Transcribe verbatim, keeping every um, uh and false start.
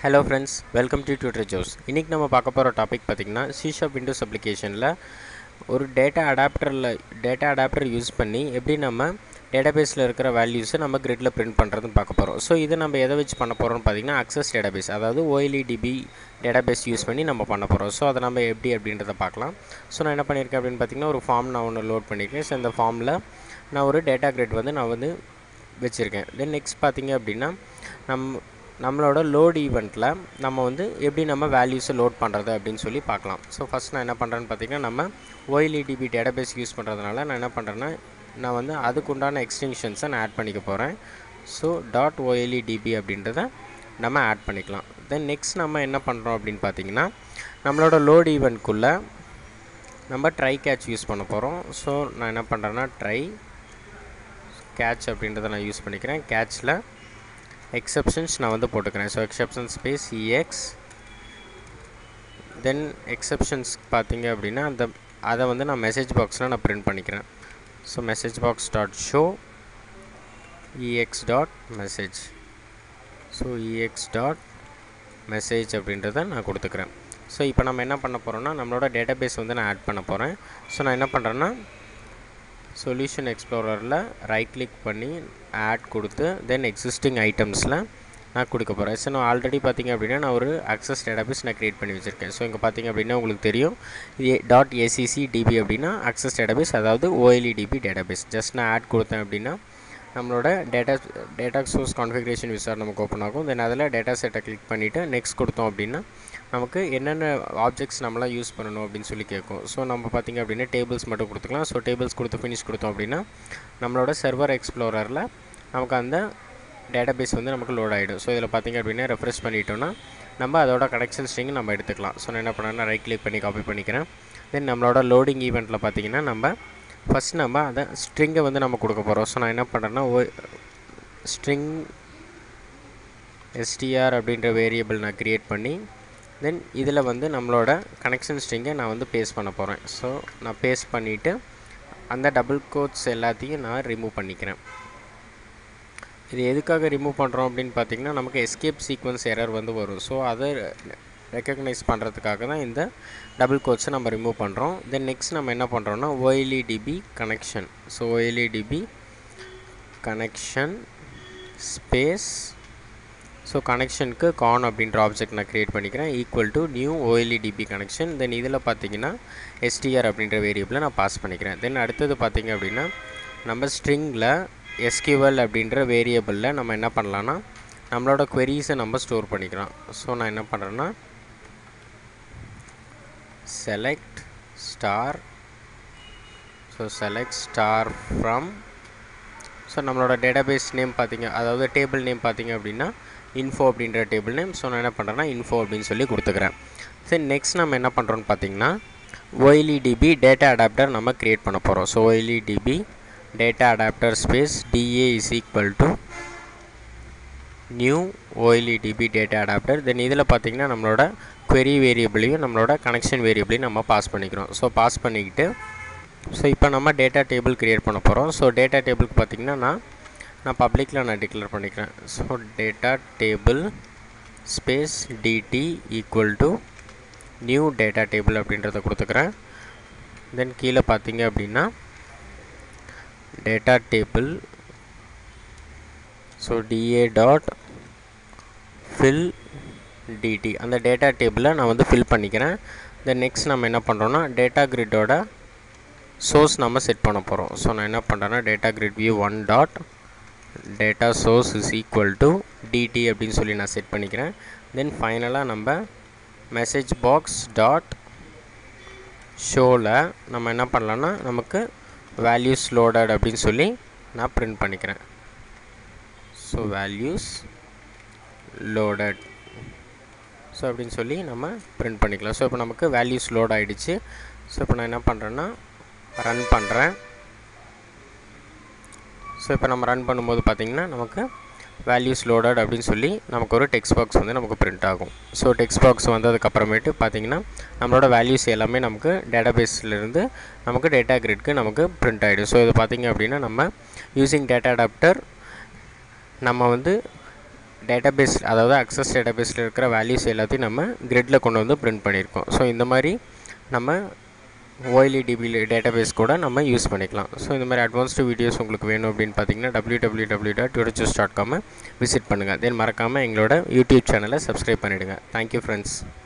Hello friends, welcome to Tutor Joes. இன்னைக்கு நம்ம பார்க்க போற டாபிக் பாத்தீங்கன்னா C# Windows applicationல ஒரு data adapterல data adapter யூஸ் பண்ணி எப்படி நம்ம டேட்டாபேஸ்ல இருக்கிற வேல்யூஸ் நம்ம gridல print பண்றதுன்னு பார்க்க போறோம். சோ இத நம்ம எதை வச்சு பண்ண போறோம்னு பாத்தீங்கன்னா access database அதாவது OleDB database யூஸ் பண்ணி நம்ம பண்ண போறோம். சோ அத நம்ம எப்படி அப்படின்றத பார்க்கலாம். சோ நான் என்ன பண்ணிருக்கேன் அப்படினு பாத்தீங்கன்னா ஒரு ஃபார்ம் நான் ஒன்னு லோட் பண்ணிருக்கேன். சோ இந்த ஃபார்ம்ல நான் ஒரு DataGrid வந்து நான் வந்து வெச்சிருக்கேன். தென் நெக்ஸ்ட் பாத்தீங்க அப்படினா நம்ம நம்மளோட லோட் ஈவென்ட்ல நம்ம வந்து எப்படி நம்ம வேல்யூஸ் லோட் பண்றது அப்படினு சொல்லி பார்க்கலாம். சோ ஃபர்ஸ்ட் நான் என்ன பண்றேன்னு பாத்தீங்கன்னா நம்ம OleDB database யூஸ் பண்றதனால நான் என்ன பண்றேன்னா நான் வந்து அதுக்கு உண்டான எக்ஸ்டென்ஷன்ஸை நான் ஆட் பண்ணிக்க போறேன். சோ .oledb அப்படின்றத நம்ம ஆட் பண்ணிக்கலாம். தென் நெக்ஸ்ட் நம்ம என்ன பண்றோம் அப்படினு பாத்தீங்கன்னா நம்மளோட லோட் ஈவென்ட் குள்ள நம்ம ட்ரை கேட்ச் யூஸ் பண்ண போறோம். சோ நான் என்ன பண்றேன்னா ட்ரை கேட்ச் அப்படின்றத நான் யூஸ் பண்ணிக்கிறேன். கேட்ச்ல exceptions நான் வந்து போட்டுக்கிறேன். so exception space ex then exceptions பாத்தீங்க அப்படினா அந்த அத வந்து நான் மெசேஜ் பாக்ஸ்ல நான் பிரிண்ட் பண்ணிக்கிறேன். so message box dot show ex dot message so ex dot message அப்படின்றத நான் கொடுத்துக்கிறேன். so இப்போ நம்ம என்ன பண்ண போறோம்னா நம்மளோட டேட்டாபேஸ் வந்து நான் ஆட் பண்ண போறேன். so நான் என்ன பண்றேன்னா Solution Explorerல ரைட் கிளிக் பண்ணி ஆட் கொடுத்து then existing itemsல நான் கொடுக்க போறேன். சோ நான் ஆல்ரெடி பாத்தீங்க அப்படினா நான் ஒரு access database நான் கிரியேட் பண்ணி வச்சிருக்கேன். சோ இங்க பாத்தீங்க அப்படினா உங்களுக்கு தெரியும் .accdb அப்படினா access database அதாவது OleDB database. ஜஸ்ட் நான் ஆட் கொடுத்தேன் அப்படினா நம்மளோட data data source configuration wizard நமக்கு ஓபன் ஆகும். then அதல Dataset கிளிக் பண்ணிட்டு next கொடுத்தோம் அப்படினா நமக்கு என்னென்ன ஆப்ஜெக்ட்ஸ் நம்மள யூஸ் பண்ணனும் அப்படினு சொல்லி கேக்கும். சோ நம்ம பாத்தீங்க அப்படினா டேபிள்ஸ் மட்டும் கொடுத்துக்கலாம். சோ டேபிள்ஸ் கொடுத்து finish கொடுத்தோம் அப்படினா நம்மளோட சர்வர் எக்ஸ்ப்ளோரர்ல நமக்கு அந்த டேட்டாபேஸ் வந்து நமக்கு லோட் ஆயிடும். சோ இதல பாத்தீங்க அப்படினா ரெஃப்ரெஷ் பண்ணிட்டோம்னா நம்ம அதோட கனெக்ஷன் ஸ்ட்ரிங் நம்ம எடுத்துக்கலாம். சோ நான் என்ன பண்றேன்னா ரைட் கிளிக் பண்ணி காப்பி பண்ணிக்கிறேன். then நம்மளோட லோடிங் ஈவென்ட்ல பாத்தீங்கன்னா நம்ம ஃபர்ஸ்ட் நம்ம அத ஸ்ட்ரிங்கை வந்து நம்ம கொடுக்க போறோம். சோ நான் என்ன பண்றேன்னா string str அப்படிங்கற வேரியபிள் நான் கிரியேட் பண்ணி then இதல வந்து நம்மளோட கனெக்ஷன் ஸ்ட்ரிங்கை நான் வந்து பேஸ்ட் பண்ண போறேன். சோ நான் பேஸ்ட் பண்ணிட்டு அந்த டபுள் கோட்ஸ் எல்லாத்தையும் நான் ரிமூவ் பண்ணிக்கிறேன். இது எதுக்காக ரிமூவ் பண்றோம் அப்படினு பாத்தீங்கன்னா நமக்கு எஸ்கேப் சீக்வென்ஸ் எரர் வந்து வரும். சோ அத ரெகக்னைஸ் பண்றதுக்காக தான் இந்த டபுள் கோட்ஸை நம்ம ரிமூவ் பண்றோம். then next நம்ம என்ன பண்றோம்னா OleDB connection. so OleDB connection space so connectionக்கு con அப்படிங்கற ஆப்ஜெக்ட் நான் கிரியேட் பண்ணிக்கிறேன் equal to new OleDB connection. then இதல பாத்தீங்கன்னா str அப்படிங்கற வேரியபிளை நான் பாஸ் பண்ணிக்கிறேன். then அடுத்து பாத்தீங்க அப்படினா நம்ம ஸ்ட்ரிங்ல sql அப்படிங்கற வேரியபிள்ல நம்ம என்ன பண்ணலாம்னா நம்மளோட queries-ஐ நம்ம ஸ்டோர் பண்ணிக்கலாம். சோ நான் என்ன பண்றேன்னா select star so select star from so நம்மளோட database name பாத்தீங்க அதாவது டேபிள் நேம் பாத்தீங்க அப்படினா info அப்படிங்கற டேபிள் நேம். சோ நான் என்ன பண்றேன்னா info அப்படினு சொல்லி கொடுத்துக்கிறேன். then next நம்ம என்ன பண்றோம்னு பாத்தீங்கன்னா OleDB DataAdapter நம்ம கிரியேட் பண்ண போறோம். so OleDB DataAdapter space da is equal to new OleDB DataAdapter. then இதல பாத்தீங்கன்னா நம்மளோட query வேரியபிளையும் நம்மளோட கனெக்ஷன் வேரியபிளையும் நம்ம பாஸ் பண்ணிக்கிறோம். சோ பாஸ் பண்ணிக்கிட்டு சோ இப்போ நம்ம டேட்டா டேபிள் கிரியேட் பண்ண போறோம். சோ டேட்டா டேபிளுக்கு பாத்தீங்கன்னா நான் நான் பப்ளிக்ல நான் டிக்ளேர் பண்ணிக்கிறேன். So data table space dt equal to new data table அப்படின்றத கொடுத்துக்கிறேன். then கீழ பாத்தீங்க அப்படினா data table so da dot fill dt அந்த டேட்டா டேபிளை நான் வந்து fill பண்ணிக்கிறேன். then next நம்ம என்ன பண்றோம்னா DataGrid ஓட source நம்ம செட் பண்ண போறோம். சோ நான் என்ன பண்றேன்னா DataGridView one dot data source is equal to dt அப்படினு சொல்லி நான் செட் பண்ணிக்கிறேன். then ஃபைனலா நம்ம message box dot showல நம்ம என்ன பண்ணலாம்னா நமக்கு values loaded அப்படினு சொல்லி நான் print பண்ணிக்கிறேன். so values loaded so அப்படினு சொல்லி நம்ம print பண்ணிக்கலாம். so இப்போ நமக்கு values load ஆயிடுச்சு. so இப்போ நான் என்ன பண்றேன்னா ரன் பண்றேன். so இப்போ நம்ம ரன் பண்ணும்போது பாத்தீங்கன்னா நமக்கு values loaded அப்படினு சொல்லி நமக்கு ஒரு டெக்ஸ்ட் பாக்ஸ் வந்து நமக்கு print ஆகும். so டெக்ஸ்ட் பாக்ஸ் வந்ததுக்கு அப்புறமேட்டு பாத்தீங்கன்னா நம்மளோட values எல்லாமே நமக்கு டேட்டாபேஸ்ல இருந்து நமக்கு DataGridக்கு நமக்கு print ஆயிடும். so இது பாத்தீங்க அப்படினா நம்ம using DataAdapter நம்ம வந்து டேட்டாபேஸ் அதாவது அக்சஸ் டேட்டாபேஸில் இருக்கிற வேல்யூஸ் எல்லாத்தையும் நம்ம கிரிட்டில் கொண்டு வந்து பிரிண்ட் பண்ணியிருக்கோம். ஸோ இந்த மாதிரி நம்ம OleDB டேட்டாபேஸ் கூட நம்ம யூஸ் பண்ணிக்கலாம். ஸோ இந்த மாதிரி அட்வான்ஸ்டு வீடியோஸ் உங்களுக்கு வேணும் அப்படின்னு பார்த்தீங்கன்னா W W W dot tutor dot com visit பண்ணுங்கள். தென் மறக்காமல் எங்களோட யூடியூப் சேனலை சப்ஸ்கிரைப் பண்ணிவிடுங்க. Thank you friends.